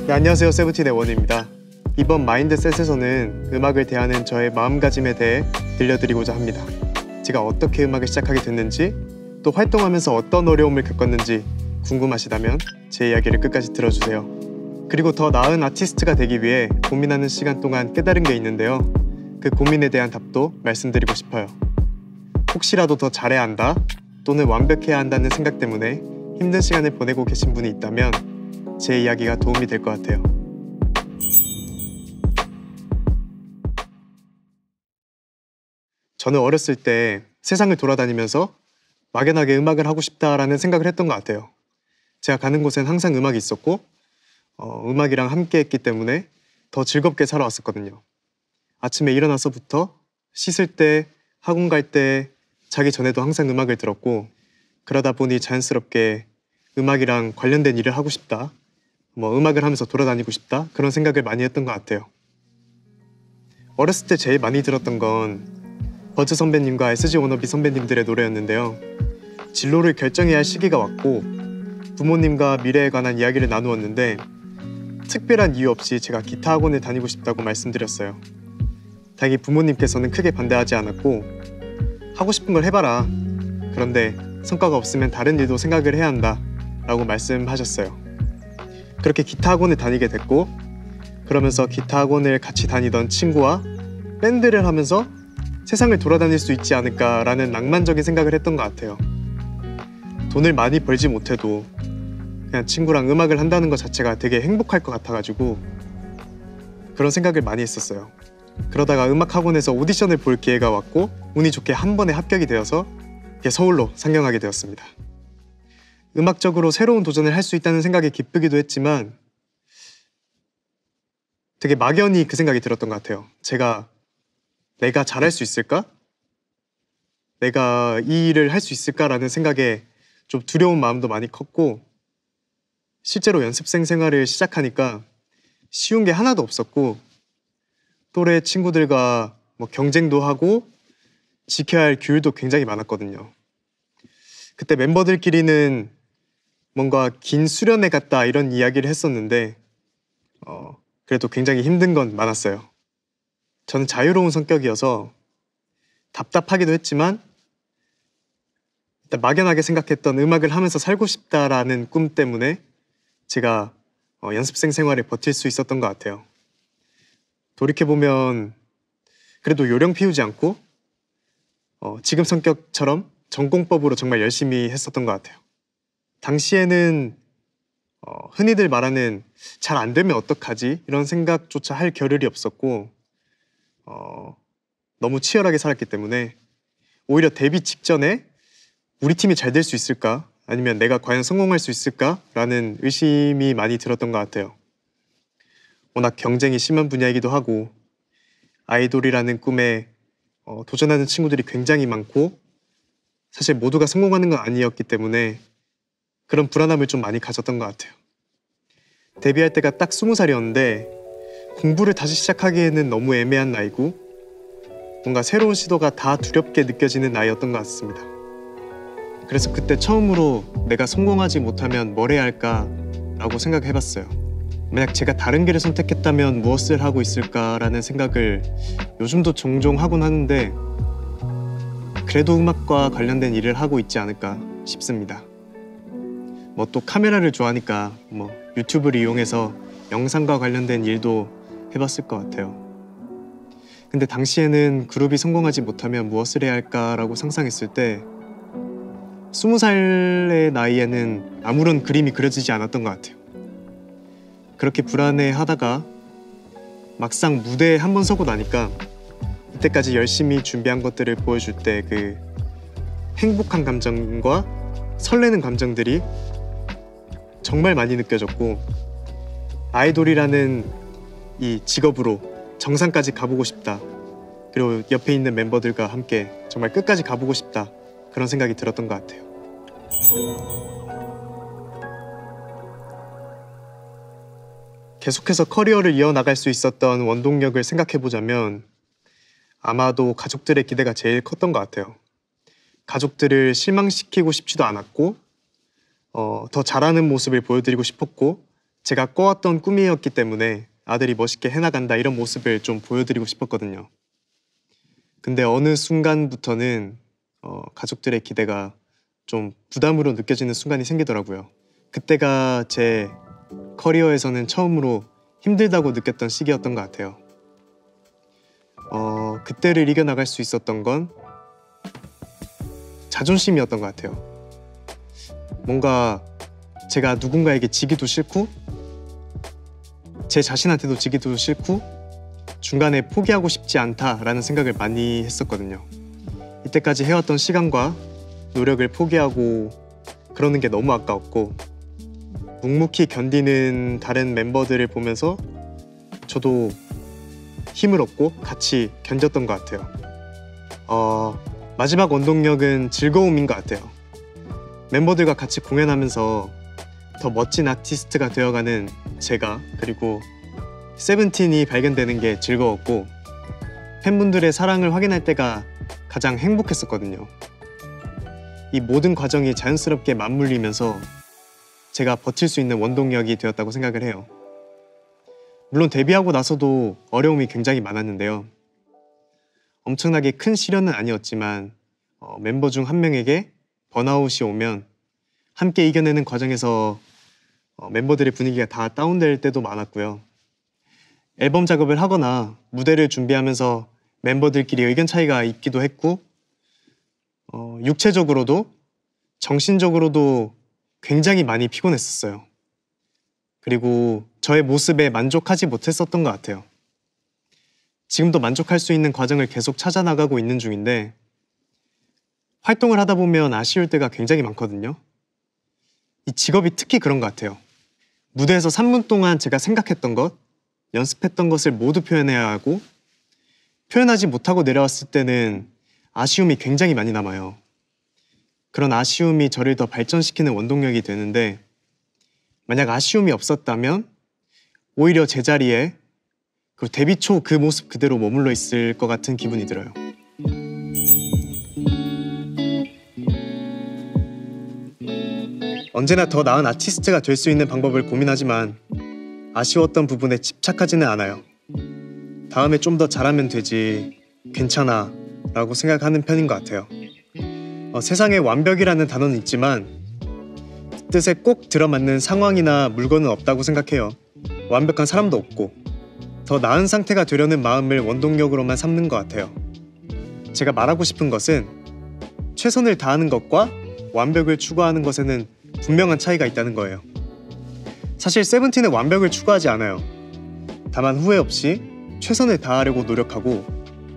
네, 안녕하세요. 세븐틴의 원우입니다. 이번 마인드셋에서는 음악을 대하는 저의 마음가짐에 대해 들려드리고자 합니다. 제가 어떻게 음악을 시작하게 됐는지, 또 활동하면서 어떤 어려움을 겪었는지 궁금하시다면 제 이야기를 끝까지 들어주세요. 그리고 더 나은 아티스트가 되기 위해 고민하는 시간 동안 깨달은 게 있는데요. 그 고민에 대한 답도 말씀드리고 싶어요. 혹시라도 더 잘해야 한다, 또는 완벽해야 한다는 생각 때문에 힘든 시간을 보내고 계신 분이 있다면 제 이야기가 도움이 될 것 같아요. 저는 어렸을 때 세상을 돌아다니면서 막연하게 음악을 하고 싶다라는 생각을 했던 것 같아요. 제가 가는 곳엔 항상 음악이 있었고 음악이랑 함께 했기 때문에 더 즐겁게 살아왔었거든요. 아침에 일어나서부터 씻을 때, 학원 갈 때, 자기 전에도 항상 음악을 들었고, 그러다 보니 자연스럽게 음악이랑 관련된 일을 하고 싶다, 음악을 하면서 돌아다니고 싶다, 그런 생각을 많이 했던 것 같아요. 어렸을 때 제일 많이 들었던 건 버즈 선배님과 SG 워너비 선배님들의 노래였는데요. 진로를 결정해야 할 시기가 왔고 부모님과 미래에 관한 이야기를 나누었는데 특별한 이유 없이 제가 기타 학원을 다니고 싶다고 말씀드렸어요. 다행히 부모님께서는 크게 반대하지 않았고 하고 싶은 걸 해봐라, 그런데 성과가 없으면 다른 일도 생각을 해야 한다 라고 말씀하셨어요. 그렇게 기타 학원을 다니게 됐고, 그러면서 기타 학원을 같이 다니던 친구와 밴드를 하면서 세상을 돌아다닐 수 있지 않을까라는 낭만적인 생각을 했던 것 같아요. 돈을 많이 벌지 못해도 그냥 친구랑 음악을 한다는 것 자체가 되게 행복할 것 같아가지고 그런 생각을 많이 했었어요. 그러다가 음악학원에서 오디션을 볼 기회가 왔고 운이 좋게 한 번에 합격이 되어서 서울로 상경하게 되었습니다. 음악적으로 새로운 도전을 할 수 있다는 생각에 기쁘기도 했지만 되게 막연히 그 생각이 들었던 것 같아요. 내가 잘할 수 있을까? 내가 이 일을 할 수 있을까라는 생각에 좀 두려운 마음도 많이 컸고, 실제로 연습생 생활을 시작하니까 쉬운 게 하나도 없었고 또래 친구들과 경쟁도 하고 지켜야 할 규율도 굉장히 많았거든요. 그때 멤버들끼리는 뭔가 긴 수련회 같다 이런 이야기를 했었는데 그래도 굉장히 힘든 건 많았어요. 저는 자유로운 성격이어서 답답하기도 했지만 일단 막연하게 생각했던 음악을 하면서 살고 싶다라는 꿈 때문에 제가 연습생 생활에 버틸 수 있었던 것 같아요. 돌이켜보면 그래도 요령 피우지 않고 지금 성격처럼 전공법으로 정말 열심히 했었던 것 같아요. 당시에는 흔히들 말하는 잘 안 되면 어떡하지? 이런 생각조차 할 겨를이 없었고 너무 치열하게 살았기 때문에 오히려 데뷔 직전에 우리 팀이 잘 될 수 있을까? 아니면 내가 과연 성공할 수 있을까? 라는 의심이 많이 들었던 것 같아요. 워낙 경쟁이 심한 분야이기도 하고 아이돌이라는 꿈에 도전하는 친구들이 굉장히 많고 사실 모두가 성공하는 건 아니었기 때문에 그런 불안함을 좀 많이 가졌던 것 같아요. 데뷔할 때가 딱 20살이었는데 공부를 다시 시작하기에는 너무 애매한 나이고 뭔가 새로운 시도가 다 두렵게 느껴지는 나이였던 것 같습니다. 그래서 그때 처음으로 내가 성공하지 못하면 뭘 해야 할까라고 생각해봤어요. 만약 제가 다른 길을 선택했다면 무엇을 하고 있을까라는 생각을 요즘도 종종 하곤 하는데 그래도 음악과 관련된 일을 하고 있지 않을까 싶습니다. 또 카메라를 좋아하니까 유튜브를 이용해서 영상과 관련된 일도 해봤을 것 같아요. 근데 당시에는 그룹이 성공하지 못하면 무엇을 해야 할까라고 상상했을 때 20살의 나이에는 아무런 그림이 그려지지 않았던 것 같아요. 그렇게 불안해하다가 막상 무대에 한 번 서고 나니까 이때까지 열심히 준비한 것들을 보여줄 때 그 행복한 감정과 설레는 감정들이 정말 많이 느껴졌고 아이돌이라는 이 직업으로 정상까지 가보고 싶다, 그리고 옆에 있는 멤버들과 함께 정말 끝까지 가보고 싶다, 그런 생각이 들었던 것 같아요. 계속해서 커리어를 이어나갈 수 있었던 원동력을 생각해보자면 아마도 가족들의 기대가 제일 컸던 것 같아요. 가족들을 실망시키고 싶지도 않았고 더 잘하는 모습을 보여드리고 싶었고 제가 꿔왔던 꿈이었기 때문에 아들이 멋있게 해나간다 이런 모습을 좀 보여드리고 싶었거든요. 근데 어느 순간부터는 가족들의 기대가 좀 부담으로 느껴지는 순간이 생기더라고요. 그때가 제 커리어에서는 처음으로 힘들다고 느꼈던 시기였던 것 같아요. 그때를 이겨나갈 수 있었던 건 자존심이었던 것 같아요. 뭔가 제가 누군가에게 지기도 싫고 제 자신한테도 지기도 싫고 중간에 포기하고 싶지 않다라는 생각을 많이 했었거든요. 이때까지 해왔던 시간과 노력을 포기하고 그러는 게 너무 아까웠고 묵묵히 견디는 다른 멤버들을 보면서 저도 힘을 얻고 같이 견뎠던 것 같아요. 마지막 원동력은 즐거움인 것 같아요. 멤버들과 같이 공연하면서 더 멋진 아티스트가 되어가는 제가, 그리고 세븐틴이 발견되는 게 즐거웠고 팬분들의 사랑을 확인할 때가 가장 행복했었거든요. 이 모든 과정이 자연스럽게 맞물리면서 제가 버틸 수 있는 원동력이 되었다고 생각을 해요. 물론 데뷔하고 나서도 어려움이 굉장히 많았는데요. 엄청나게 큰 시련은 아니었지만 멤버 중 한 명에게 번아웃이 오면 함께 이겨내는 과정에서 멤버들의 분위기가 다 다운될 때도 많았고요. 앨범 작업을 하거나 무대를 준비하면서 멤버들끼리 의견 차이가 있기도 했고 육체적으로도 정신적으로도 굉장히 많이 피곤했었어요. 그리고 저의 모습에 만족하지 못했었던 것 같아요. 지금도 만족할 수 있는 과정을 계속 찾아나가고 있는 중인데 활동을 하다 보면 아쉬울 때가 굉장히 많거든요. 이 직업이 특히 그런 것 같아요. 무대에서 3분 동안 제가 생각했던 것, 연습했던 것을 모두 표현해야 하고 표현하지 못하고 내려왔을 때는 아쉬움이 굉장히 많이 남아요. 그런 아쉬움이 저를 더 발전시키는 원동력이 되는데 만약 아쉬움이 없었다면 오히려 제자리에 그 데뷔 초 그 모습 그대로 머물러 있을 것 같은 기분이 들어요. 언제나 더 나은 아티스트가 될 수 있는 방법을 고민하지만 아쉬웠던 부분에 집착하지는 않아요. 다음에 좀 더 잘하면 되지, 괜찮아 라고 생각하는 편인 것 같아요. 세상에 완벽이라는 단어는 있지만 뜻에 꼭 들어맞는 상황이나 물건은 없다고 생각해요. 완벽한 사람도 없고 더 나은 상태가 되려는 마음을 원동력으로만 삼는 것 같아요. 제가 말하고 싶은 것은 최선을 다하는 것과 완벽을 추구하는 것에는 분명한 차이가 있다는 거예요. 사실 세븐틴은 완벽을 추구하지 않아요. 다만 후회 없이 최선을 다하려고 노력하고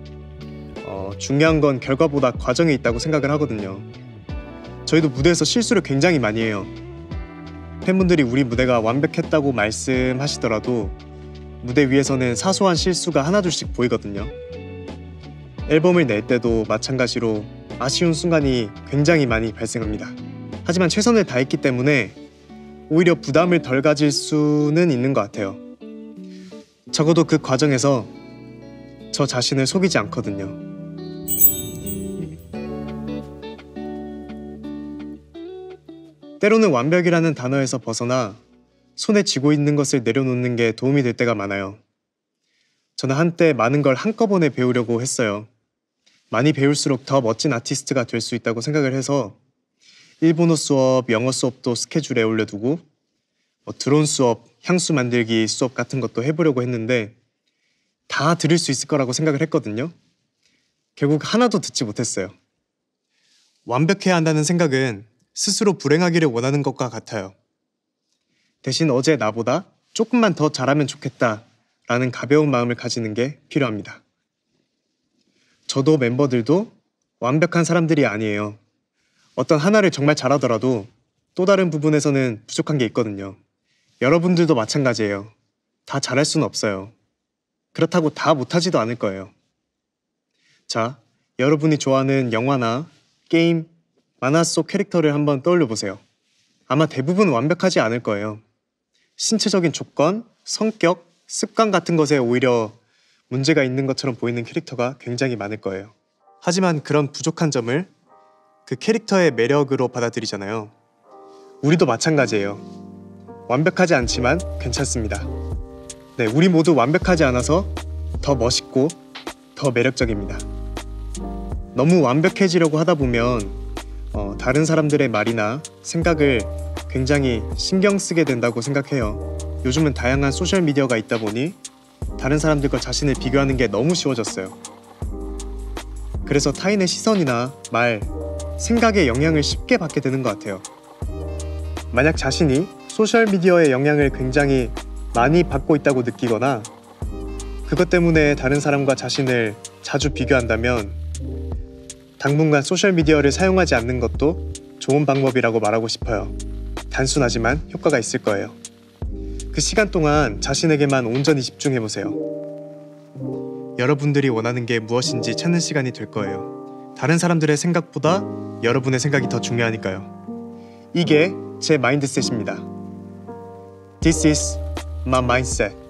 중요한 건 결과보다 과정에 있다고 생각을 하거든요. 저희도 무대에서 실수를 굉장히 많이 해요. 팬분들이 우리 무대가 완벽했다고 말씀하시더라도 무대 위에서는 사소한 실수가 하나둘씩 보이거든요. 앨범을 낼 때도 마찬가지로 아쉬운 순간이 굉장히 많이 발생합니다. 하지만 최선을 다했기 때문에 오히려 부담을 덜 가질 수는 있는 것 같아요. 적어도 그 과정에서 저 자신을 속이지 않거든요. 때로는 완벽이라는 단어에서 벗어나 손에 쥐고 있는 것을 내려놓는 게 도움이 될 때가 많아요. 저는 한때 많은 걸 한꺼번에 배우려고 했어요. 많이 배울수록 더 멋진 아티스트가 될 수 있다고 생각을 해서 일본어 수업, 영어 수업도 스케줄에 올려두고 드론 수업, 향수 만들기 수업 같은 것도 해보려고 했는데 다 들을 수 있을 거라고 생각을 했거든요. 결국 하나도 듣지 못했어요. 완벽해야 한다는 생각은 스스로 불행하기를 원하는 것과 같아요. 대신 어제 나보다 조금만 더 잘하면 좋겠다라는 가벼운 마음을 가지는 게 필요합니다. 저도 멤버들도 완벽한 사람들이 아니에요. 어떤 하나를 정말 잘하더라도 또 다른 부분에서는 부족한 게 있거든요. 여러분들도 마찬가지예요. 다 잘할 수는 없어요. 그렇다고 다 못하지도 않을 거예요. 자, 여러분이 좋아하는 영화나 게임, 만화 속 캐릭터를 한번 떠올려 보세요. 아마 대부분 완벽하지 않을 거예요. 신체적인 조건, 성격, 습관 같은 것에 오히려 문제가 있는 것처럼 보이는 캐릭터가 굉장히 많을 거예요. 하지만 그런 부족한 점을 그 캐릭터의 매력으로 받아들이잖아요. 우리도 마찬가지예요. 완벽하지 않지만 괜찮습니다. 네, 우리 모두 완벽하지 않아서 더 멋있고 더 매력적입니다. 너무 완벽해지려고 하다 보면 다른 사람들의 말이나 생각을 굉장히 신경 쓰게 된다고 생각해요. 요즘은 다양한 소셜미디어가 있다 보니 다른 사람들과 자신을 비교하는 게 너무 쉬워졌어요. 그래서 타인의 시선이나 말, 생각의 영향을 쉽게 받게 되는 것 같아요. 만약 자신이 소셜미디어의 영향을 굉장히 많이 받고 있다고 느끼거나 그것 때문에 다른 사람과 자신을 자주 비교한다면 당분간 소셜미디어를 사용하지 않는 것도 좋은 방법이라고 말하고 싶어요. 단순하지만 효과가 있을 거예요. 그 시간 동안 자신에게만 온전히 집중해보세요. 여러분들이 원하는 게 무엇인지 찾는 시간이 될 거예요. 다른 사람들의 생각보다 여러분의 생각이 더 중요하니까요. 이게 제 마인드셋입니다. This is my mindset.